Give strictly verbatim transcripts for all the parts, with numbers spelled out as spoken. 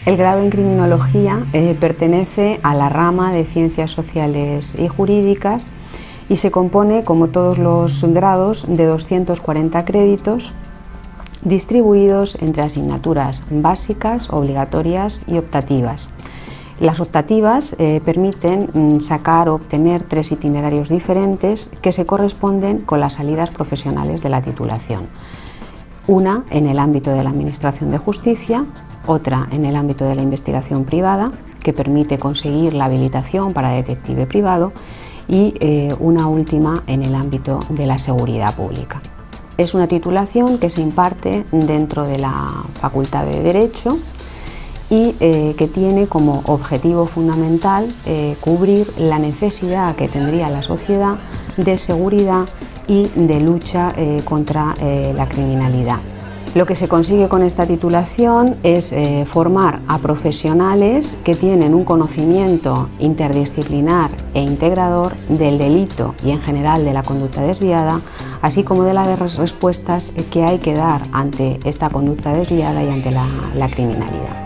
El grado en Criminología eh, pertenece a la rama de Ciencias Sociales y Jurídicas y se compone, como todos los grados, de doscientos cuarenta créditos distribuidos entre asignaturas básicas, obligatorias y optativas. Las optativas eh, permiten sacar o obtener tres itinerarios diferentes que se corresponden con las salidas profesionales de la titulación. Una en el ámbito de la Administración de Justicia, otra en el ámbito de la investigación privada, que permite conseguir la habilitación para detective privado, y eh, una última en el ámbito de la seguridad pública. Es una titulación que se imparte dentro de la Facultad de Derecho y eh, que tiene como objetivo fundamental eh, cubrir la necesidad que tendría la sociedad de seguridad y de lucha eh, contra eh, la criminalidad. Lo que se consigue con esta titulación es eh, formar a profesionales que tienen un conocimiento interdisciplinar e integrador del delito y en general de la conducta desviada, así como de las respuestas que hay que dar ante esta conducta desviada y ante la, la criminalidad.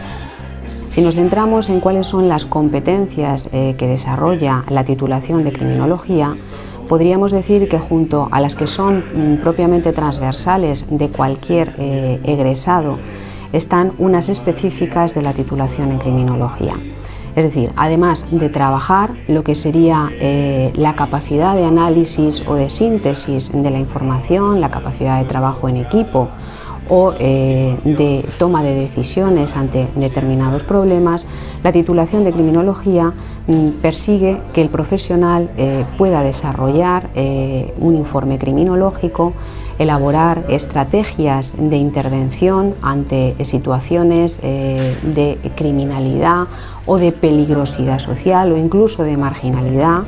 Si nos centramos en cuáles son las competencias eh, que desarrolla la titulación de Criminología, podríamos decir que junto a las que son mm, propiamente transversales de cualquier eh, egresado, están unas específicas de la titulación en Criminología. Es decir, además de trabajar lo que sería eh, la capacidad de análisis o de síntesis de la información, la capacidad de trabajo en equipo o eh, de toma de decisiones ante determinados problemas, la titulación de Criminología mm, persigue que el profesional eh, pueda desarrollar eh, un informe criminológico, elaborar estrategias de intervención ante situaciones eh, de criminalidad o de peligrosidad social o incluso de marginalidad.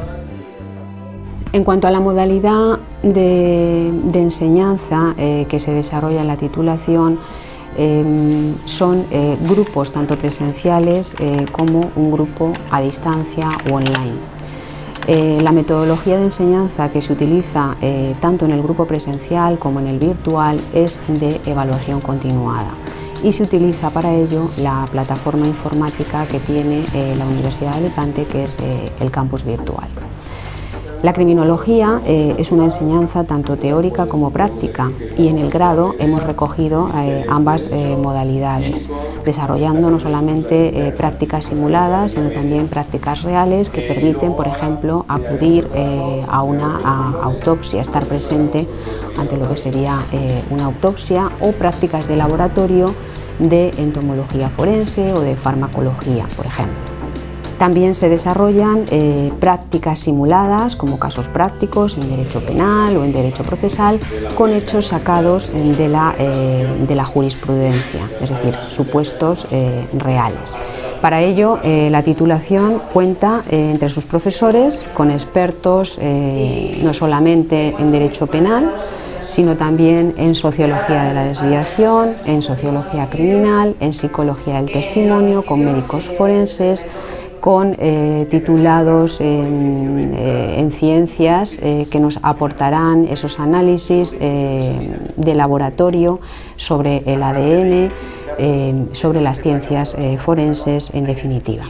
En cuanto a la modalidad de, de enseñanza eh, que se desarrolla en la titulación, eh, son eh, grupos tanto presenciales eh, como un grupo a distancia o online. Eh, la metodología de enseñanza que se utiliza eh, tanto en el grupo presencial como en el virtual es de evaluación continuada y se utiliza para ello la plataforma informática que tiene eh, la Universidad de Alicante, que es eh, el campus virtual. La criminología eh, es una enseñanza tanto teórica como práctica y en el grado hemos recogido eh, ambas eh, modalidades, desarrollando no solamente eh, prácticas simuladas, sino también prácticas reales que permiten, por ejemplo, acudir eh, a una a autopsia, estar presente ante lo que sería eh, una autopsia, o prácticas de laboratorio de entomología forense o de farmacología, por ejemplo. También se desarrollan eh, prácticas simuladas como casos prácticos en derecho penal o en derecho procesal con hechos sacados de la, eh, de la jurisprudencia, es decir, supuestos eh, reales. Para ello, eh, la titulación cuenta eh, entre sus profesores con expertos eh, no solamente en derecho penal, sino también en sociología de la desviación, en sociología criminal, en psicología del testimonio, con médicos forenses, con eh, titulados en, eh, en ciencias eh, que nos aportarán esos análisis eh, de laboratorio sobre el A D N, eh, sobre las ciencias eh, forenses en definitiva.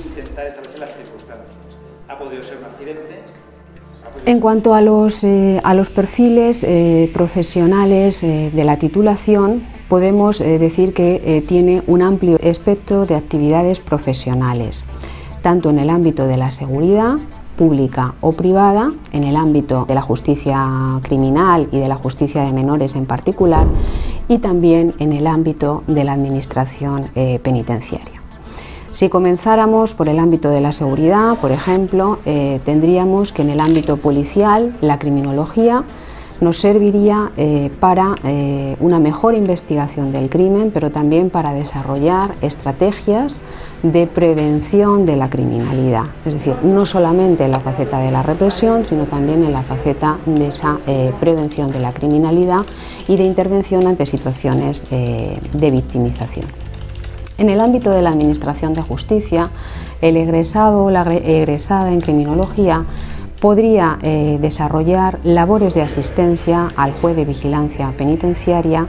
En cuanto a los, eh, a los perfiles eh, profesionales eh, de la titulación, podemos eh, decir que eh, tiene un amplio espectro de actividades profesionales, tanto en el ámbito de la seguridad pública o privada, en el ámbito de la justicia criminal y de la justicia de menores en particular, y también en el ámbito de la administración eh, penitenciaria. Si comenzáramos por el ámbito de la seguridad, por ejemplo, eh, tendríamos que en el ámbito policial la criminología nos serviría eh, para eh, una mejor investigación del crimen, pero también para desarrollar estrategias de prevención de la criminalidad. Es decir, no solamente en la faceta de la represión, sino también en la faceta de esa eh, prevención de la criminalidad y de intervención ante situaciones eh, de victimización. En el ámbito de la Administración de Justicia, el egresado o la egresada en criminología podría eh, desarrollar labores de asistencia al juez de vigilancia penitenciaria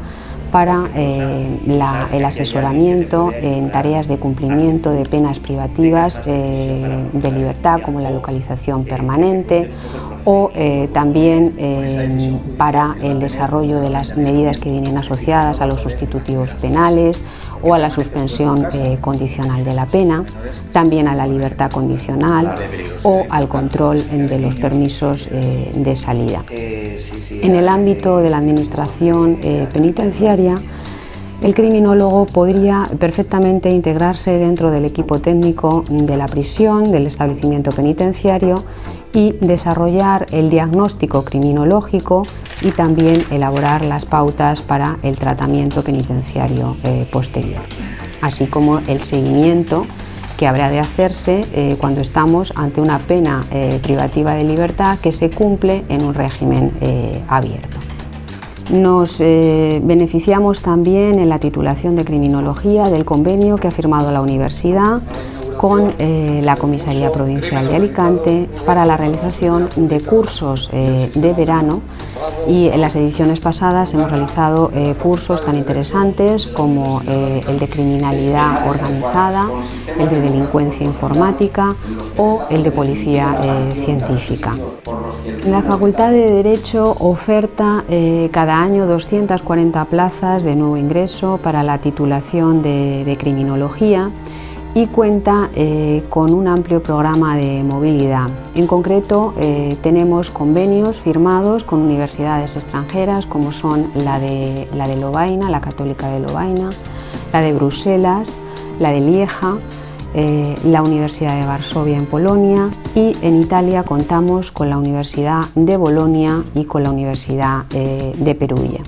para eh, la, el asesoramiento en tareas de cumplimiento de penas privativas eh, de libertad, como la localización permanente, o eh, también eh, para el desarrollo de las medidas que vienen asociadas a los sustitutivos penales o a la suspensión eh, condicional de la pena, también a la libertad condicional o al control de los permisos eh, de salida. En el ámbito de la administración eh, penitenciaria, el criminólogo podría perfectamente integrarse dentro del equipo técnico de la prisión, del establecimiento penitenciario, y desarrollar el diagnóstico criminológico y también elaborar las pautas para el tratamiento penitenciario eh, posterior, así como el seguimiento que habrá de hacerse eh, cuando estamos ante una pena eh, privativa de libertad que se cumple en un régimen eh, abierto. Nos eh, beneficiamos también en la titulación de criminología del convenio que ha firmado la universidad con eh, la Comisaría Provincial de Alicante para la realización de cursos eh, de verano, y en las ediciones pasadas hemos realizado eh, cursos tan interesantes como eh, el de criminalidad organizada, el de delincuencia informática o el de policía eh, científica. La Facultad de Derecho oferta eh, cada año doscientas cuarenta plazas de nuevo ingreso para la titulación de, de criminología, y cuenta eh, con un amplio programa de movilidad. En concreto, eh, tenemos convenios firmados con universidades extranjeras como son la de, la de Lovaina, la Católica de Lovaina, la de Bruselas, la de Lieja, eh, la Universidad de Varsovia en Polonia, y en Italia contamos con la Universidad de Bolonia y con la Universidad eh, de Perugia.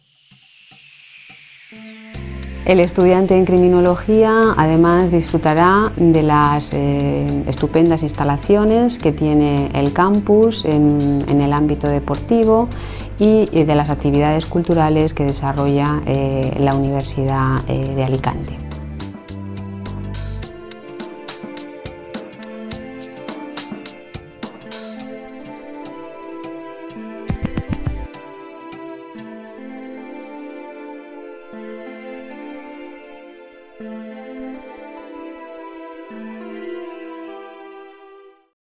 El estudiante en criminología además disfrutará de las eh, estupendas instalaciones que tiene el campus en, en el ámbito deportivo y, y de las actividades culturales que desarrolla eh, la Universidad eh, de Alicante.